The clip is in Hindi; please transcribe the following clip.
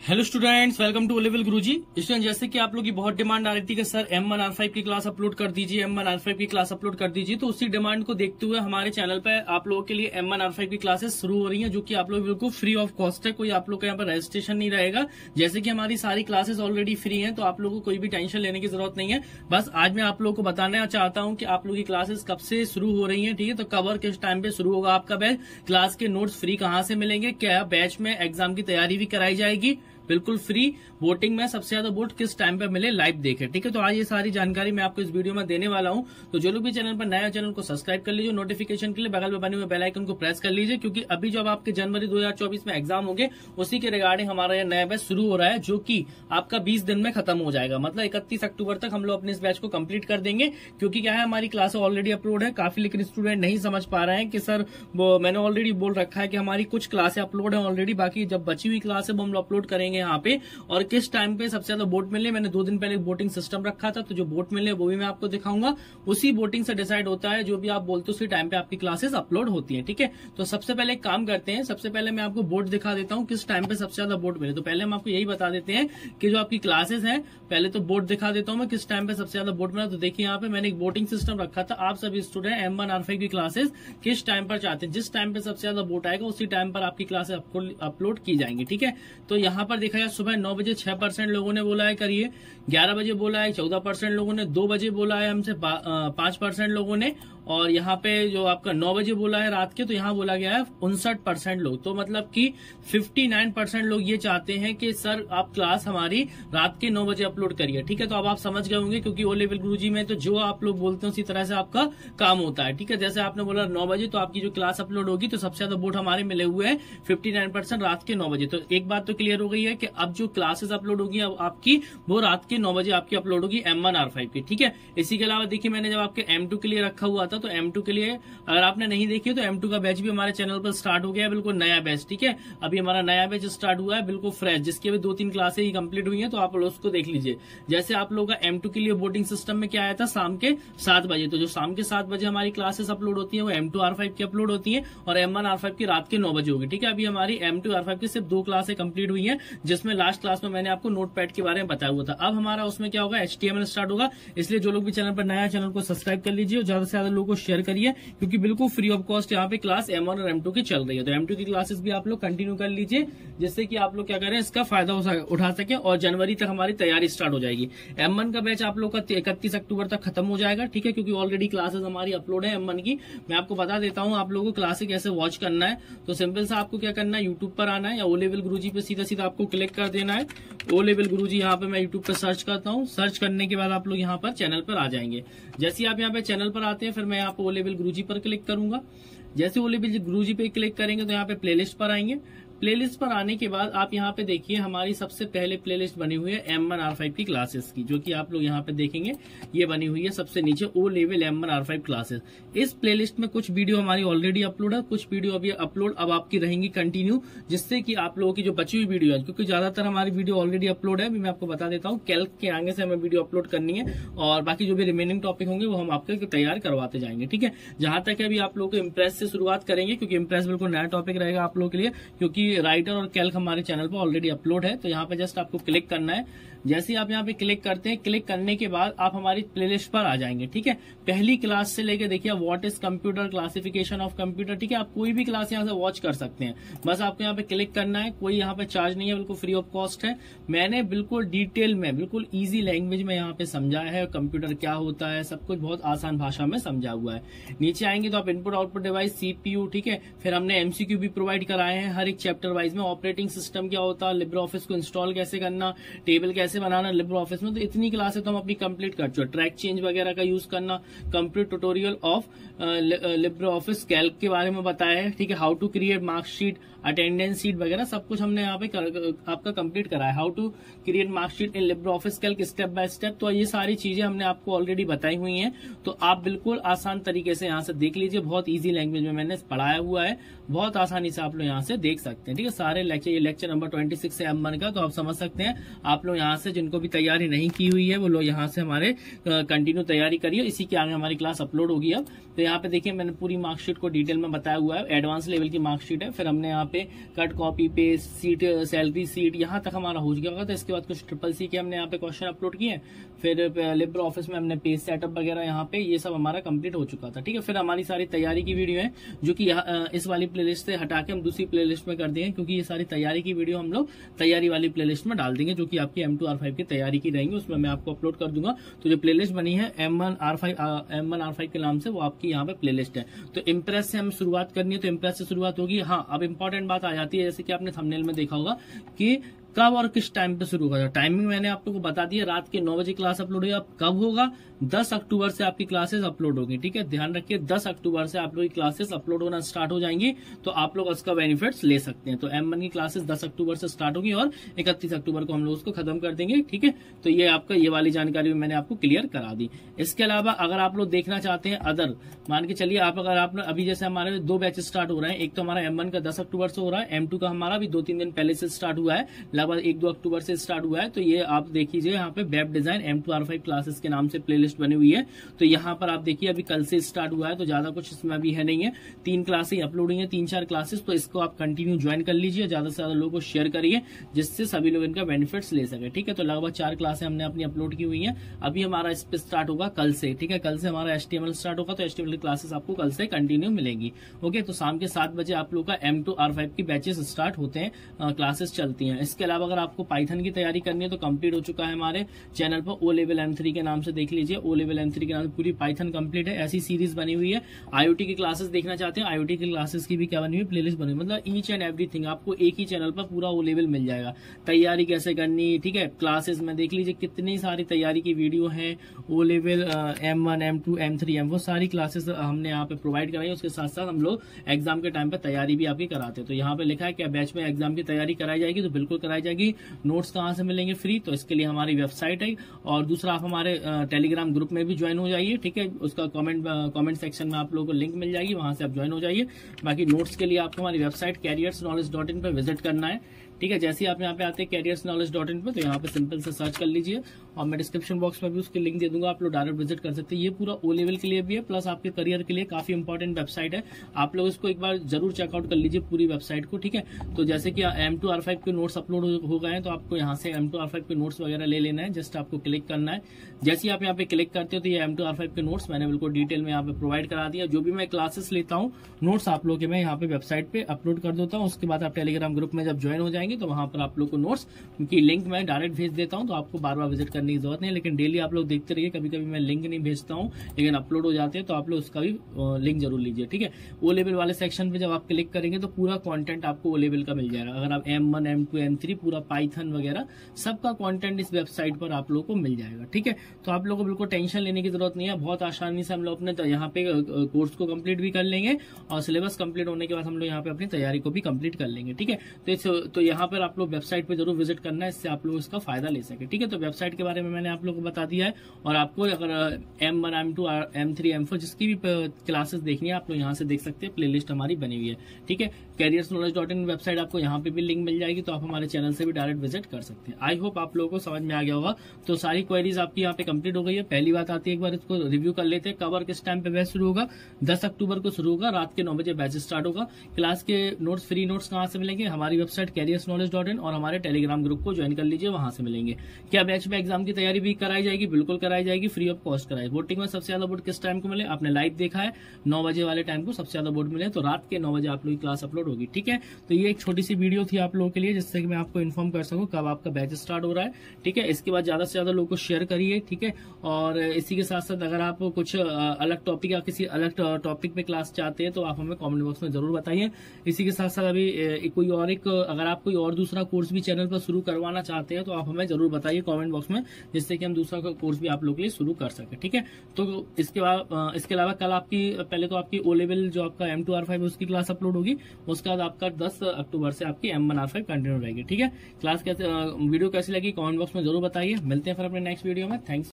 Hello students, welcome to O level Guruji. Student, जैसे कि आप लोग की बहुत डिमांड आ रही थी कि सर M1R5 की क्लास अपलोड कर दीजिए, M1R5 की क्लास अपलोड कर दीजिए, तो उसी डिमांड को देखते हुए हमारे चैनल पे आप लोगों के लिए M1R5 की क्लासेस शुरू हो रही हैं, जो कि आप लोग बिल्कुल फ्री ऑफ कॉस्ट है। कोई आप लोग का यहाँ पर रजिस्ट्रेशन नहीं रहेगा। जैसे कि हमारी सारी क्लासेस ऑलरेडी फ्री है, तो आप लोगों को कोई भी टेंशन लेने की जरूरत नहीं है। बस आज मैं आप लोगों को बताना चाहता हूँ कि आप लोग की क्लासेस कब से शुरू हो रही है, ठीक है। तो कब और किस टाइम पे शुरू होगा आपका बैच, क्लास के नोट्स फ्री कहाँ से मिलेंगे, क्या बैच में एग्जाम की तैयारी भी कराई जाएगी बिल्कुल फ्री, वोटिंग में सबसे ज्यादा वोट किस टाइम पे मिले लाइव देखे, ठीक है। तो आज ये सारी जानकारी मैं आपको इस वीडियो में देने वाला हूं। तो जो लोग भी चैनल पर नया, चैनल को सब्सक्राइब कर लीजिए, नोटिफिकेशन के लिए बगल में बने हुए बेल आइकन को प्रेस कर लीजिए, क्योंकि अभी जब आपके जनवरी 2024 में एग्जाम होंगे उसी के रिगार्डिंग हमारा यह नया बैच शुरू हो रहा है, जो कि आपका 20 दिन में खत्म हो जाएगा। मतलब 31 अक्टूबर तक हम लोग अपने इस बैच को कंप्लीट कर देंगे, क्योंकि क्या है, हमारी क्लास ऑलरेडी अपलोड है काफी, लेकिन स्टूडेंट नहीं समझ पा रहे हैं कि सर मैंने ऑलरेडी बोल रखा है कि हमारी कुछ क्लासें अपलोड है ऑलरेडी, बाकी जब बची हुई क्लास है वो हम लोग अपलोड करेंगे यहाँ पे। और किस टाइम पे सबसे ज्यादा वोट मिले, मैंने 2 दिन पहले वोटिंग सिस्टम रखा था, तो जो वोट मिले वो भी मैं आपको दिखाऊंगा। उसी वोटिंग से डिसाइड होता है, जो भी आप बोलते हो उसी टाइम पे आपकी क्लासेस अपलोड होती हैं, ठीक है। तो सबसे पहले एक काम करते हैं, सबसे पहले मैं आपको बोर्ड दिखा देता हूँ किस टाइम पे सबसे ज्यादा वोट मिले। तो पहले हम आपको यही बता देते हैं कि जो आपकी क्लासेस है, पहले तो बोर्ड दिखा देता हूँ मैं किस टाइम पे सबसे ज्यादा वोट मिला। तो देखिए यहाँ पे मैंने एक वोटिंग सिस्टम रखा था। आप सभी स्टूडेंट M1R5 की क्लासेस किस टाइम पर चाहते हैं, जिस टाइम पे सबसे ज्यादा वोट आएगा उसी टाइम पर आपकी क्लासेस अपलोड की जाएंगी, ठीक है। तो यहाँ पर देखा जाए, सुबह 9 बजे 6% लोगों ने बोला है करिए, 11 बजे बोला है 14% लोगों ने, 2 बजे बोला है हमसे 5% लोगों ने, और यहाँ पे जो आपका 9 बजे बोला है रात के, तो यहाँ बोला गया है 59% लोग। तो मतलब कि 59% लोग ये चाहते हैं कि सर आप क्लास हमारी रात के 9 बजे अपलोड करिए, ठीक है। तो अब आप समझ गए होंगे, क्योंकि ओ लेवल गुरुजी में तो जो आप लोग बोलते हैं उसी तरह से आपका काम होता है, ठीक है। जैसे आपने बोला 9 बजे, तो आपकी जो क्लास अपलोड होगी, तो सबसे ज्यादा वोट हमारे मिले हुए हैं 59% रात के 9 बजे। तो एक बात तो क्लियर हो गई है कि अब जो क्लासेस अपलोड होगी अब आपकी, वो रात के 9 बजे आपकी अपलोड होगी M1R5 की, ठीक है। इसी के अलावा देखिए, मैंने जब आपके M2 के लिए रखा हुआ था, तो M2 के लिए अगर आपने नहीं देखी तो M2 का बैच भी हमारे चैनल पर स्टार्ट हो गया है, बिल्कुल नया बैच, ठीक है। अभी हमारा नया बैच स्टार्ट हुआ है बिल्कुल फ्रेश, जिसकी अभी 2-3 क्लासें ही कंप्लीट हुई हैं, तो आप लोग उसको देख लीजिए। जैसे आप लोगों का M2 के लिए वोटिंग सिस्टम में क्या आया था, शाम के 7 बजे। तो जो शाम के 7 बजे हमारी क्लासेस अपलोड होती है वो M2R5 की अपलोड होती है, और M1R5 की रात के 9 बजे होगी, ठीक है। अभी हमारी M2R5 की सिर्फ 2 क्लासें कंप्लीट हुई है, जिसमें लास्ट क्लास में मैंने आपको नोटपैड के बारे में बताया हुआ था। अब हमारा उसमें क्या होगा, HTML स्टार्ट होगा। इसलिए जो लोग भी चैनल पर नया, चैनल को सब्सक्राइब कर लीजिए और ज्यादा से ज्यादा लोगों को शेयर करिए, क्योंकि बिल्कुल फ्री ऑफ कॉस्ट यहाँ पे क्लास M1 और M2 की चल रही है। तो M2 की क्लासेस भी आप लोग कंटिन्यू कर लीजिए, जिससे कि आप लोग क्या करें, इसका फायदा उठा सके, और जनवरी तक हमारी तैयारी स्टार्ट हो जाएगी। M1 का बैच आप लोग का 31 अक्टूबर तक खत्म हो जाएगा, ठीक है, क्योंकि ऑलरेडी क्लासेस हमारी अपलोड है M1 की। मैं आपको बता देता हूँ आप लोगों को क्लासेस कैसे वॉच करना है। तो सिंपल सा आपको क्या करना है, यूट्यूब पर आना है, या ओ लेवल गुरुजी पे सीधा सीधा आपको क्लिक कर देना है। ओ लेवल गुरुजी यहाँ पे मैं यूट्यूब पे सर्च करता हूँ। सर्च करने के बाद आप लोग यहाँ पर चैनल पर आ जाएंगे। जैसे आप यहाँ पे चैनल पर आते हैं, फिर मैं यहाँ पे ओ लेवल गुरुजी पर क्लिक करूंगा। जैसे ओ लेवल गुरुजी पे क्लिक करेंगे तो यहाँ पे प्लेलिस्ट पर आएंगे। प्लेलिस्ट पर आने के बाद आप यहाँ पे देखिए, हमारी सबसे पहले प्लेलिस्ट बनी हुई है M1R5 की क्लासेस की, जो कि आप लोग यहाँ पे देखेंगे, ये बनी हुई है सबसे नीचे ओ लेवल M1R5 क्लासेस। इस प्लेलिस्ट में कुछ वीडियो हमारी ऑलरेडी अपलोड है, कुछ वीडियो अभी अपलोड अब आपकी रहेंगी कंटिन्यू, जिससे कि आप लोगों की जो बची हुई वीडियो है, क्योंकि ज्यादातर हमारी वीडियो ऑलरेडी अपलोड है, अभी मैं आपको बता देता हूँ, कैल्क के आगे से हमें वीडियो अपलोड करनी है, और बाकी जो भी रिमेनिंग टॉपिक होंगे वो हम आपको तैयार करवाते जाएंगे, ठीक है। जहां तक अभी आप लोगों को इम्प्रेस से शुरुआत करेंगे, क्योंकि इम्प्रेस बिल्कुल नया टॉपिक रहेगा आप लोगों के लिए, क्योंकि राइटर और कैल्क हमारे चैनल पर ऑलरेडी अपलोड है। तो यहाँ पे जस्ट आपको क्लिक करना है। जैसे ही आप यहाँ पे क्लिक करते हैं, क्लिक करने के बाद आप हमारी प्लेलिस्ट पर आ जाएंगे, ठीक है। पहली क्लास से लेके देखिए, what is computer, classification of computer, ठीक है। आप कोई भी क्लास यहाँ से वॉच कर सकते हैं, बस आपको यहाँ पे क्लिक करना है। कोई यहाँ पे चार्ज नहीं है, बिल्कुल फ्री ऑफ कॉस्ट है। मैंने बिल्कुल डिटेल में, बिल्कुल ईजी लैंग्वेज में यहाँ पे समझाया है कंप्यूटर क्या होता है, सब कुछ बहुत आसान भाषा में समझा हुआ है। नीचे आएंगे तो आप इनपुट आउटपुट डिवाइस, CPU, ठीक है। फिर हमने MCQ भी प्रोवाइड कराए हैं हर एक चैप्टर वाइज में। ऑपरेटिंग सिस्टम क्या होता है, लिब्रे ऑफिस को इंस्टॉल कैसे करना, टेबल कैसे बनाना लिब्रे ऑफिस में, तो इतनी क्लासेस तो हम अपनी कंप्लीट कर चुके। ट्रैक चेंज वगैरह का यूज करना, complete tutorial of LibreOffice Calc के बारे में बताया है, ठीक है। How to create marksheet, attendance sheet वगैरह सब कुछ हमने यहाँ पे आपका कंप्लीट करा है। How to create marksheet in LibreOffice Calc step by step, तो ये सारी चीजें हमने आपको ऑलरेडी बताई हुई हैं। तो आप बिल्कुल आसान तरीके से यहाँ से देख लीजिए, बहुत ईजी लैंग्वेज में मैंने पढ़ाया हुआ है, बहुत आसानी से आप लोग यहाँ से देख सकते हैं, ठीक है। सारे लेक्चर, ये लेक्चर नंबर 26 है M1 का, तो आप समझ सकते हैं। आप लोग यहाँ से, जिनको भी तैयारी नहीं की हुई है, वो लोग यहाँ से हमारे कंटिन्यू तैयारी करिए। इसी के आगे हमारी क्लास अपलोड होगी अब। तो यहाँ पे देखिए, मैंने पूरी मार्कशीट को डिटेल में बताया हुआ है, एडवांस लेवल की मार्कशीट है। फिर हमने यहाँ पे पे cut copy paste sheet salary sheet यहाँ तक हमारा हो गया होगा। तो इसके बाद कुछ ट्रिपल सी के हमने यहाँ पे क्वेश्चन अपलोड किए, फिर लिब्रे ऑफिस में हमने पेज सेटअप वगैरह यहाँ पे ये सब हमारा कंप्लीट हो चुका था। ठीक है, फिर हमारी सारी तैयारी की वीडियो है जो कि इस वाली प्लेलिस्ट से हटा के हम दूसरी प्लेलिस्ट में कर देंगे, क्योंकि ये सारी तैयारी की वीडियो हम लोग तैयारी वाली प्लेलिस्ट में डाल देंगे जो कि आपकी M2R5 की तैयारी की रहेंगी, उसमें मैं आपको अपलोड कर दूंगा। तो जो प्लेलिस्ट बनी है M1R5 के नाम से, वो आपकी यहाँ पे प्लेलिस्ट है। तो इम्प्रेस से हम शुरुआत करनी है, तो इम्प्रेस से शुरुआत होगी। हाँ, अब इंपॉर्टेंट बात आ जाती है, जैसे कि आपने थंबनेल में देखा होगा कि कब और किस टाइम पे शुरू होगा। टाइमिंग मैंने आप लोगों को बता दिया, रात के 9 बजे क्लास अपलोड होगी। अब कब होगा? 10 अक्टूबर से आपकी क्लासेस अपलोड होगी। ठीक है, ध्यान रखिए 10 अक्टूबर से आप लोग की क्लासेस अपलोड होना स्टार्ट हो जाएंगी, तो आप लोग उसका बेनिफिट्स ले सकते हैं। तो M1 की क्लासेस 10 अक्टूबर से स्टार्ट होगी और 31 अक्टूबर को हम लोग उसको खत्म कर देंगे। ठीक है, तो ये आपका ये वाली जानकारी मैंने आपको क्लियर करा दी। इसके अलावा अगर आप लोग देखना चाहते हैं अदर, मान के चलिए अगर आप अभी जैसे हमारे 2 बैचेस स्टार्ट हो रहे हैं, एक तो हमारा M1 का 10 अक्टूबर से हो रहा है, M2 का हमारा भी 2-3 दिन पहले से स्टार्ट हुआ है, लगभग 1-2 अक्टूबर से स्टार्ट हुआ है। तो ये आप देख लीजिए यहाँ पे वेब डिजाइन M2R5 क्लासेस के नाम से प्लेलिस्ट बनी हुई है। तो यहाँ पर आप देखिए अभी कल से स्टार्ट हुआ है, तो ज्यादा कुछ इसमें अभी है नहीं है, 3 क्लासेस अपलोड हुई है, 3-4 क्लासेस। तो इसको आप कंटिन्यू ज्वाइन कर लीजिए, ज्यादा से ज्यादा लोगों को शेयर करिए जिससे सभी लोग इनका बेनिफिट्स ले सके। ठीक है, तो लगभग 4 क्लासें हमने अपनी अपलोड की हुई है। अभी हमारा इस पे स्टार्ट होगा कल से। ठीक है, कल से हमारा HTML स्टार्ट होगा, तो HTML की क्लासेस आपको कल से कंटिन्यू मिलेंगी। ओके, तो शाम के 7 बजे आप लोग का M2R5 की बैचेस स्टार्ट होते हैं, क्लासेस चलती हैं। इसके अलावा अगर आपको पाइथन की तैयारी करनी है तो कंप्लीट हो चुका है हमारे चैनल पर, O लेवल M3 के नाम से देख लीजिए। O लेवल M3 के नाम से पूरी पाइथन कंप्लीट है, ऐसी सीरीज बनी हुई है। IoT की क्लासेस देखना चाहते हैं, IoT की क्लासेस की भी क्या बनी हुई है, प्लेलिस्ट बनी हुई, मतलब ईच एंड एवरीथिंग आपको एक ही चैनल पर पूरा O लेवल मिल जाएगा। तैयारी कैसे करनी, ठीक है, क्लासेस में देख लीजिए कितनी सारी तैयारी की वीडियो है। O level M1 M2 M3 वो सारी क्लासेस हमने यहाँ पे प्रोवाइड कराई। उसके साथ साथ हम लोग एग्जाम के टाइम पे तैयारी भी आपकी कराते हैं। तो यहाँ पे लिखा है क्या बैच में एग्जाम की तैयारी कराई जाएगी, तो बिल्कुल कराई जाएगी। नोट्स कहाँ से मिलेंगे? फ्री। तो इसके लिए हमारी वेबसाइट है, और दूसरा आप हमारे टेलीग्राम ग्रुप में भी ज्वाइन हो जाइए। ठीक है, उसका कमेंट सेक्शन में आप लोगों को लिंक मिल जाएगी, वहां से आप ज्वाइन हो जाइए। बाकी नोट्स के लिए आपको हमारी वेबसाइट careersknowledge.in पर विजिट करना है। ठीक है, जैसे ही आप यहाँ पे आते हैं careersknowledge.in पे, तो यहाँ पे सिंपल से सर्च कर लीजिए, और मैं डिस्क्रिप्शन बॉक्स में भी उसकी लिंक दे दूंगा, आप लोग डायरेक्ट विजिट कर सकते हैं। ये पूरा O लेवल के लिए भी है, प्लस आपके करियर के लिए काफी इंपॉर्टेंट वेबसाइट है। आप लोग इसको एक बार जरूर चेकआउट कर लीजिए पूरी वेबसाइट को। ठीक है, तो जैसे कि M2R5 के नोट्स अपलोड हो गए हैं, तो आपको यहाँ से M2R5 के नोट्स वगैरह ले लेना है। जस्ट आपको क्लिक करना है, जैसे ही आप यहाँ पे क्लिक करते हो तो ये M2R5 के नोट्स मैंने बिल्कुल डिटेल में यहाँ पे प्रोवाइड करा दिया। जो भी मैं क्लासेस लेता हूँ नोट्स आप लोग के मैं यहाँ पे वेबसाइट पे अपलोड कर देता हूँ। उसके बाद आप टेलीग्राम ग्रुप में जब ज्वाइन हो जाएंगे तो वहां पर आप लोग को नोट्स की लिंक मैं डायरेक्ट भेज देता हूँ, तो आपको बार बार विजिट करने की जरूरत नहीं। लेकिन डेली आप लोग देखते रहिए, कभी कभी मैं लिंक नहीं भेजता हूँ लेकिन अपलोड हो जाते हैं, तो आप लोग उसका भी लिंक जरूर लीजिए। ठीक है, O लेवल वाले सेक्शन पे जब आप क्लिक करेंगे तो पूरा कंटेंट आपको O लेवल का मिल जाएगा। अगर आप M1 M2 M3 पूरा पाइथन वगैरह सबका कंटेंट इस वेबसाइट पर आप लोगों को मिल जाएगा। ठीक है, तो आप लोगों को बिल्कुल टेंशन लेने की जरूरत नहीं है, बहुत आसानी से हम लोग अपने यहाँ पे कोर्स को कंप्लीट भी कर लेंगे, और सिलेबस कंप्लीट होने के बाद हम लोग यहाँ पे अपनी तैयारी को भी कंप्लीट कर लेंगे। ठीक है, तो यहाँ पर आप लोग वेबसाइट पे जरूर विजिट करना है, इससे आप लोग इसका फायदा ले सके। ठीक है, तो वेबसाइट के बारे में मैंने आप लोगों को बता दिया है, और आपको अगर M1 M2 M3 M4 जिसकी भी क्लासेस देखनी है आप लोग यहाँ से देख सकते हैं, प्लेलिस्ट हमारी बनी हुई है। ठीक है, careersknowledge.in वेबसाइट आपको यहाँ पे भी लिंक मिल जाएगी, तो आप हमारे चैनल से भी डायरेक्ट विजिट कर सकते हैं। आई होप आप लोगों को समझ में आ गया होगा। तो सारी क्वेरीज आपकी यहाँ पे कंप्लीट हो गई है। पहली बात आती है, एक बार इसको रिव्यू कर लेते हैं, कब और किस टाइम पे बैच शुरू होगा। 10 अक्टूबर को शुरू होगा, रात के 9 बजे बैच स्टार्ट होगा। क्लास के नोट्स, फ्री नोट्स कहाँ से मिलेंगे? हमारी वेबसाइट careersknowledge.in और हमारे टेलीग्राम ग्रुप को ज्वाइन कर लीजिए, वहां से मिलेंगे। क्या बैच में एग्जाम की तैयारी भी कराई जाएगी? बिल्कुल कराई जाएगी, फ्री ऑफ कॉस्ट कराई। वोटिंग में सबसे ज्यादा वोट किस टाइम को मिले? आपने लाइव देखा है, 9 बजे वाले टाइम को सबसे ज्यादा वोट मिले, तो रात के 9 बजे आप लोग की क्लास अपलोड होगी। ठीक है, तो ये एक छोटी सी वीडियो थी आप लोगों के लिए, जिससे कि मैं आपको इन्फॉर्म कर सकूं कब आपका बैच स्टार्ट हो रहा है। ठीक है, इसके बाद ज्यादा से ज्यादा लोगों को शेयर करिए। ठीक है, और इसी के साथ साथ अगर आप कुछ अलग टॉपिक या किसी अलग टॉपिक पे क्लास चाहते हैं तो आप हमें कमेंट बॉक्स में जरूर बताइए। इसी के साथ साथ अभी कोई और अगर आप कोई और दूसरा कोर्स भी चैनल पर शुरू करवाना चाहते हैं तो आप हमें जरूर बताइए कमेंट बॉक्स में, जिससे कि हम दूसरा कोर्स भी आप लोग के लिए शुरू कर सके। ठीक है, तो इसके अलावा कल आपकी पहले तो आपकी O लेवल जो आपका M2R5 उसकी क्लास अपलोड होगी, उसके बाद आपका 10 अक्टूबर से आपकी M1R5 कंटिन्यू रहेगी। ठीक है, क्लास कैसे वीडियो कैसी लगी कमेंट बॉक्स में जरूर बताइए। मिलते हैं फिर अपने नेक्स्ट वीडियो में। थैंक्स।